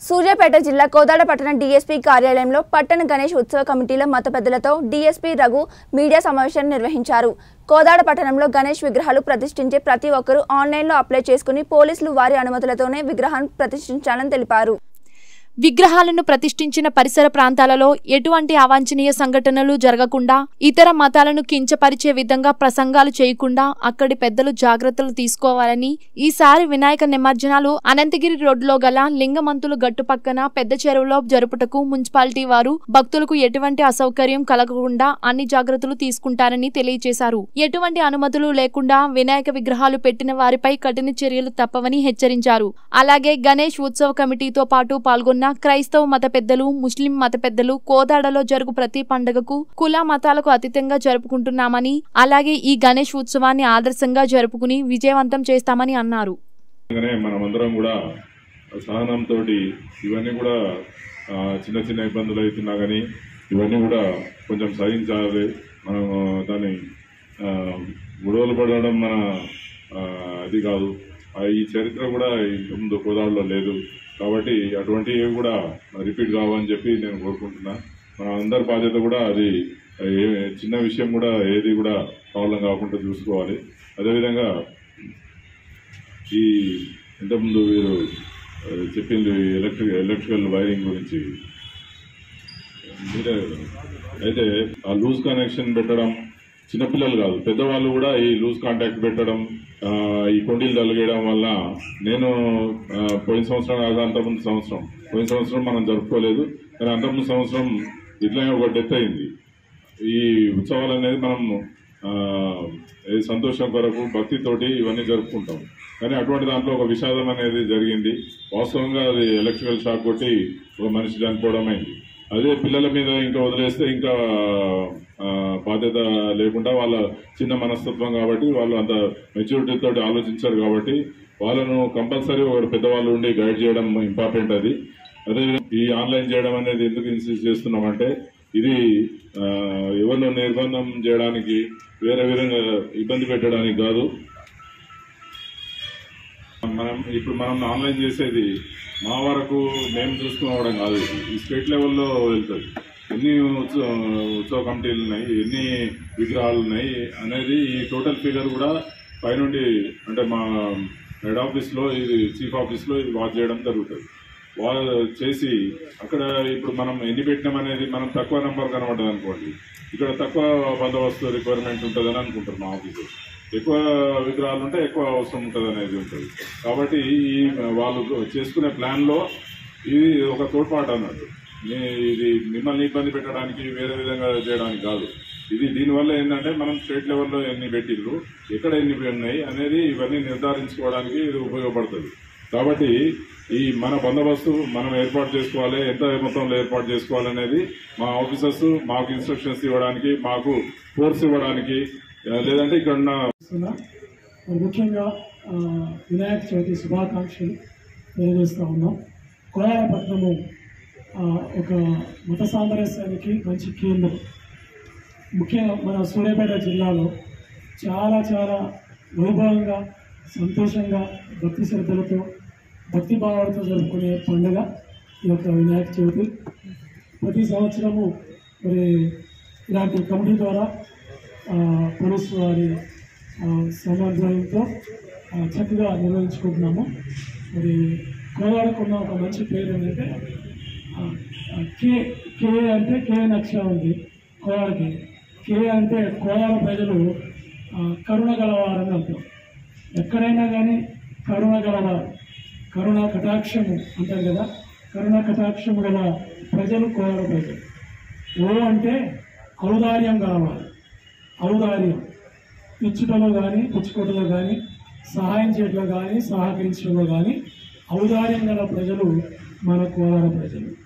సూర్యాపేట జిల్లా కోదాడ పట్టణ డీఎస్పీ కార్యాలయంలో పట్టణ గణేష్ ఉత్సవ కమిటీల మత పెద్దలతో డీఎస్పీ రఘు మీడియా సమావేశాన్ని నిర్వహించారు. కోదాడ పట్టణంలో గణేష్ విగ్రహాలు ప్రతిష్ఠించే ప్రతి ఒక్కరూ ఆన్లైన్లో అప్లై చేసుకుని పోలీసులు వారి అనుమతులతోనే విగ్రహాన్ని ప్రతిష్ఠించాలని తెలిపారు. విగ్రహాలను ప్రతిష్ఠించిన పరిసర ప్రాంతాలలో ఎటువంటి అవాంఛనీయ సంఘటనలు జరగకుండా, ఇతర మతాలను కించపరిచే విధంగా ప్రసంగాలు చేయకుండా అక్కడి పెద్దలు జాగ్రత్తలు తీసుకోవాలని, ఈసారి వినాయక నిమజ్జనాలు అనంతగిరి రోడ్డులో గల లింగమంతులు గట్టు పక్కన పెద్ద చెరువులో జరుపుటకు మున్సిపాలిటీ వారు భక్తులకు ఎటువంటి అసౌకర్యం కలగకుండా అన్ని జాగ్రత్తలు తీసుకుంటారని తెలియజేశారు. ఎటువంటి అనుమతులు లేకుండా వినాయక విగ్రహాలు పెట్టిన వారిపై కఠిన చర్యలు తప్పవని హెచ్చరించారు. అలాగే గణేష్ ఉత్సవ కమిటీతో పాటు పాల్గొన్న క్రైస్తవ మత పెద్దలు, ముస్లిం మత పెద్దలు కోదాడలో జరుగు ప్రతి పండుగకు కుల మతాలకు అతీతంగా జరుపుకుంటున్నామని, అలాగే ఈ గణేష్ ఉత్సవాన్ని ఆదర్శంగా జరుపుకుని విజయవంతం చేస్తామని అన్నారు. మనమందరం కూడా సహనంతో ఇవన్నీ కూడా చిన్న చిన్న ఇబ్బందులు అవుతున్నా కానీ ఇవన్నీ కూడా కొంచెం సహించాలి. మనం దాన్ని గొడవలు పడడం మన అది కాదు. ఈ చరిత్ర కూడా ముందు కోదాడలో లేదు కాబట్టి అటువంటివి కూడా రిపీట్ కావాలని చెప్పి నేను కోరుకుంటున్నా. మన అందరి బాధ్యత కూడా అది చిన్న విషయం కూడా ఏది కూడా ప్రాబ్లం కాకుండా చూసుకోవాలి. అదేవిధంగా ఈ ఇంతకుముందు వీరు చెప్పింది ఎలక్ట్రికల్ వైరింగ్ గురించి మీరే అయితే ఆ లూజ్ కనెక్షన్ పెట్టడం, చిన్నపిల్లలు కాదు పెద్దవాళ్ళు కూడా ఈ లూజ్ కాంటాక్ట్ పెట్టడం, ఈ కొండీలు తలిగేయడం వల్ల నేను పోయిన సంవత్సరం కాదు అంతకుముందు సంవత్సరం, పోయిన సంవత్సరం మనం జరుపుకోలేదు కానీ అంతకుముందు సంవత్సరం ఇట్లానే ఒక డెత్ అయింది. ఈ ఉత్సవాలు అనేది మనం సంతోషం కొరకు భక్తితోటి ఇవన్నీ జరుపుకుంటాం కానీ అటువంటి దాంట్లో ఒక విషాదం అనేది జరిగింది. వాస్తవంగా అది ఎలక్ట్రికల్ షాక్ కొట్టి ఒక మనిషి చనిపోవడం అయింది. అదే పిల్లల మీద ఇంకా వదిలేస్తే ఇంకా బాధ్యత లేకుండా వాళ్ళ చిన్న మనస్తత్వం కాబట్టి వాళ్ళు అంత మెచ్యూరిటీతో ఆలోచించారు కాబట్టి వాళ్ళను కంపల్సరీ ఒక పెద్దవాళ్ళు ఉండి గైడ్ చేయడం ఇంపార్టెంట్. అది అదే ఈ ఆన్లైన్ చేయడం అనేది ఎందుకు ఇన్సిస్ట్ చేస్తున్నామంటే ఇది ఎవరిలో నిర్బంధం చేయడానికి వేరే విధంగా ఇబ్బంది పెట్టడానికి కాదు. మనం ఆన్లైన్ చేసేది మా వరకు మేము చూసుకోవడం కాదు, ఈ స్టేట్ లెవెల్లో వెళ్తుంది. ఎన్ని ఉత్సవ కమిటీలు ఉన్నాయి, ఎన్ని విగ్రహాలు ఉన్నాయి అనేది ఈ టోటల్ ఫిగర్ కూడా పైనుండి అంటే మా హెడ్ ఆఫీస్లో ఇది చీఫ్ ఆఫీస్లో ఇది వాచ్ చేయడం జరుగుతుంది. వాళ్ళు చేసి అక్కడ ఇప్పుడు మనం ఎన్ని పెట్టినాం అనేది మనం తక్కువ నెంబర్ కనబడ్డది అనుకోండి, ఇక్కడ తక్కువ బందోబస్తు రిక్వైర్మెంట్ ఉంటుందని అనుకుంటారు మా ఆఫీసు. ఎక్కువ విగ్రహాలు ఉంటే ఎక్కువ అవసరం ఉంటుంది అనేది ఉంటుంది. కాబట్టి ఈ వాళ్ళు చేసుకునే ప్లాన్లో ఇది ఒక తోడ్పాటు అన్నట్టు. ఇది మిమ్మల్ని ఇబ్బంది పెట్టడానికి వేరే విధంగా చేయడానికి కాదు. ఇది దీనివల్ల ఏంటంటే మనం స్టేట్ లెవెల్లో ఎన్ని పెట్టిళ్ళు, ఎక్కడ ఎన్ని ఉన్నాయి అనేది ఇవన్నీ నిర్ధారించుకోవడానికి ఇది ఉపయోగపడుతుంది. కాబట్టి ఈ మన బందోబస్తు మనం ఏర్పాటు చేసుకోవాలి, ఎంత మొత్తంలో ఏర్పాటు చేసుకోవాలనేది మా ఆఫీసర్స్ మాకు ఇన్స్ట్రక్షన్స్ ఇవ్వడానికి, మాకు ఫోర్స్ ఇవ్వడానికి, లేదంటే ఇక్కడ ముఖ్యంగా వినాయక చవితి శుభాకాంక్షలు తెలియజేస్తూ ఉన్నాం. కోదాడపట్నము ఒక మత సామరస్యానికి మంచి కేంద్రం. ముఖ్యంగా మన సూర్యాపేట జిల్లాలో చాలా చాలా వైభవంగా, సంతోషంగా, భక్తి శ్రద్ధలతో, భక్తి భావాలతో జరుపుకునే పండుగ ఈ యొక్క వినాయక చవితి. ప్రతి సంవత్సరము మరి ఇలాంటి కమిటీ ద్వారా పోలీసు వారి సమన్వయంతో చక్కగా నిర్వహించుకుంటున్నాము. మరి కోదాడకున్న ఒక మంచి పేరు ఏంటంటే కే అంటే కే నక్ష ఉంది కోదాడకి. కే అంటే కోదాడ ప్రజలు కరుణ గలవారని అంటారు. ఎక్కడైనా కానీ కరుణ గలవారు, కరుణ కటాక్షము అంటారు కదా, కరుణ కటాక్షము గల ప్రజలు కోదాడ ప్రజలు. ఓ అంటే ఔదార్యం గలవారు, ఔదార్యం ఇచ్చుటలో కానీ పుచ్చుకోవటంలో కానీ, సహాయం చేయడంలో కానీ, సహకరించడంలో కానీ ఔదార్యం గల ప్రజలు మన కోదాడ ప్రజలు.